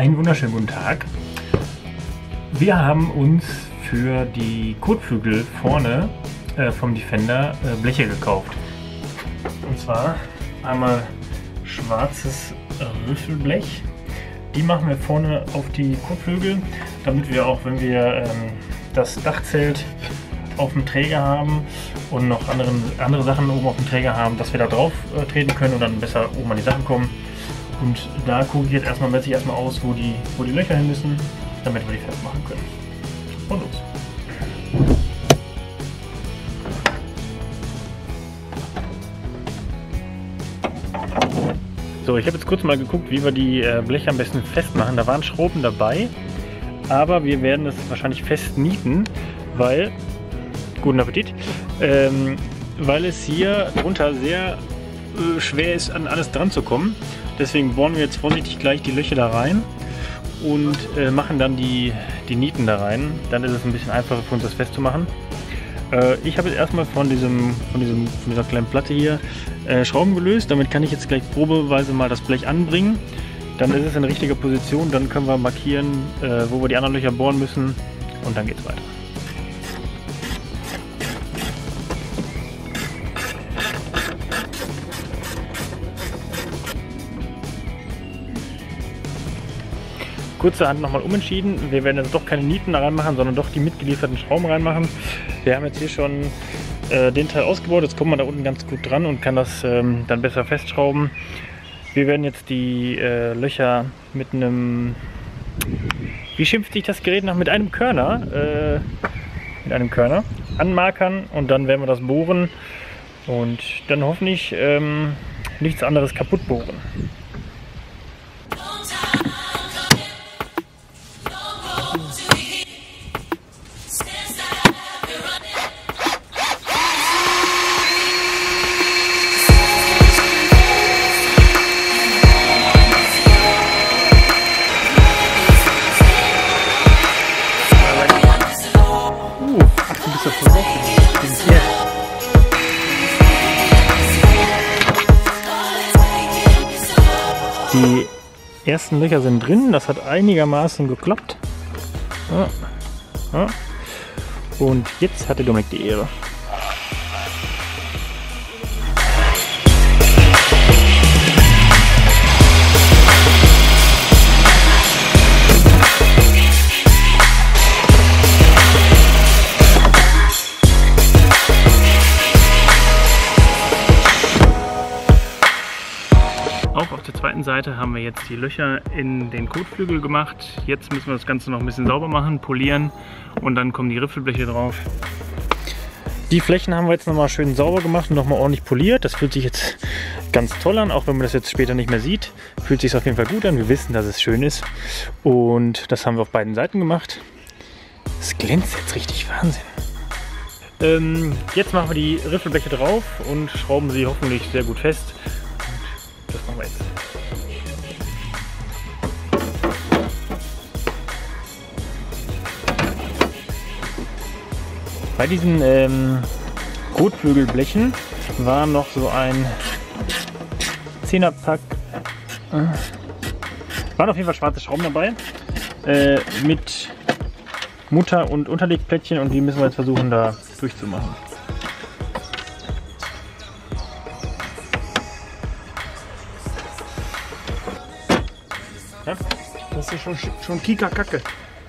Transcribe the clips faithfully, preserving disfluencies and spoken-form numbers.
Einen wunderschönen guten Tag. Wir haben uns für die Kotflügel vorne äh, vom Defender äh, Bleche gekauft. Und zwar einmal schwarzes Riffelblech. Die machen wir vorne auf die Kotflügel, damit wir auch, wenn wir ähm, das Dachzelt auf dem Träger haben und noch anderen, andere Sachen oben auf dem Träger haben, dass wir da drauf äh, treten können und dann besser oben an die Sachen kommen. Und da gucke ich jetzt erstmal, messe ich erstmal aus, wo die, wo die Löcher hin müssen, damit wir die festmachen können. Und los! So, ich habe jetzt kurz mal geguckt, wie wir die äh, Bleche am besten festmachen. Da waren Schrauben dabei, aber wir werden es wahrscheinlich fest nieten, weil, guten Appetit, ähm, weil es hier drunter sehr äh, schwer ist, an alles dran zu kommen. Deswegen bohren wir jetzt vorsichtig gleich die Löcher da rein und äh, machen dann die, die Nieten da rein. Dann ist es ein bisschen einfacher für uns, das festzumachen. Äh, ich habe jetzt erstmal von, diesem, von, diesem, von dieser kleinen Platte hier äh, Schrauben gelöst. Damit kann ich jetzt gleich probeweise mal das Blech anbringen. Dann ist es in richtiger Position. Dann können wir markieren, äh, wo wir die anderen Löcher bohren müssen. Und dann geht es weiter. Kurzerhand nochmal umentschieden. Wir werden jetzt doch keine Nieten da reinmachen, sondern doch die mitgelieferten Schrauben reinmachen. Wir haben jetzt hier schon äh, den Teil ausgebaut. Jetzt kommt man da unten ganz gut dran und kann das ähm, dann besser festschrauben. Wir werden jetzt die äh, Löcher mit einem, wie schimpft sich das Gerät nach, mit einem Körner, äh, mit einem Körner anmarkern und dann werden wir das bohren und dann hoffentlich ähm, nichts anderes kaputt bohren. Die ersten Löcher sind drin, das hat einigermaßen geklappt. Ja. Ja. Und jetzt hatte Dominik die Ehre. Auch auf der zweiten Seite haben wir jetzt die Löcher in den Kotflügel gemacht. Jetzt müssen wir das Ganze noch ein bisschen sauber machen, polieren und dann kommen die Riffelbleche drauf. Die Flächen haben wir jetzt nochmal schön sauber gemacht und nochmal ordentlich poliert. Das fühlt sich jetzt ganz toll an, auch wenn man das jetzt später nicht mehr sieht. Fühlt sich auf jeden Fall gut an. Wir wissen, dass es schön ist. Und das haben wir auf beiden Seiten gemacht. Es glänzt jetzt richtig, Wahnsinn. Ähm, jetzt machen wir die Riffelbleche drauf und schrauben sie hoffentlich sehr gut fest. Das machen wir jetzt. Bei diesen ähm, Kotflügelblechen war noch so ein Zehnerpack. Äh, waren auf jeden Fall schwarze Schrauben dabei äh, mit Mutter- und Unterlegplättchen und die müssen wir jetzt versuchen da durchzumachen. Ja, das ist schon, schon Kika-Kacke.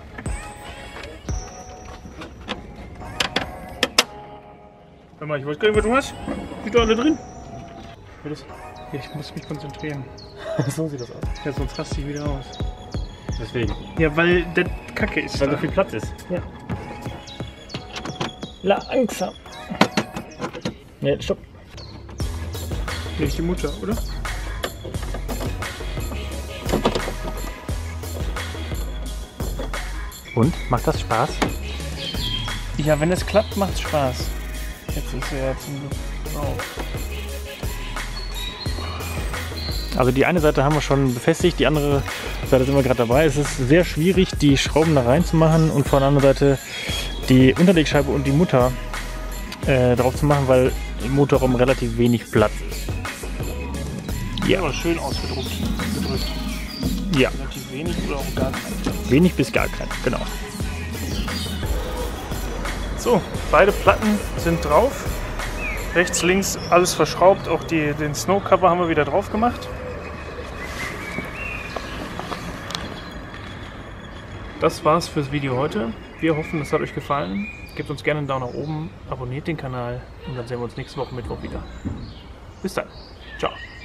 Hör mal, ich weiß gar nicht, was du hast. Sind da alle drin? Ich muss mich konzentrieren. So sieht das aus. Ja, sonst raste ich wieder aus. Deswegen. Ja, weil der Kacke ist. Weil so viel Platz ist. Ja. Langsam. Ne, stopp. Nicht die Mutter, oder? Und? Macht das Spaß? Ja, wenn es klappt, macht es Spaß. Jetzt ist er ja zum Glück drauf. Also die eine Seite haben wir schon befestigt, die andere Seite sind wir gerade dabei. Es ist sehr schwierig, die Schrauben da reinzumachen und von der anderen Seite die Unterlegscheibe und die Mutter äh, drauf zu machen, weil im Motorraum relativ wenig Platz ist. Ja, aber schön ausgedrückt. Gedrückt. Ja. Relativ wenig oder auch gar keinen. Wenig bis gar keinen, genau. So, beide Platten sind drauf. Rechts, links alles verschraubt. Auch die, den Snowcover haben wir wieder drauf gemacht. Das war's fürs Video heute. Wir hoffen, es hat euch gefallen. Gebt uns gerne einen Daumen nach oben, abonniert den Kanal und dann sehen wir uns nächste Woche Mittwoch wieder. Bis dann. Ciao.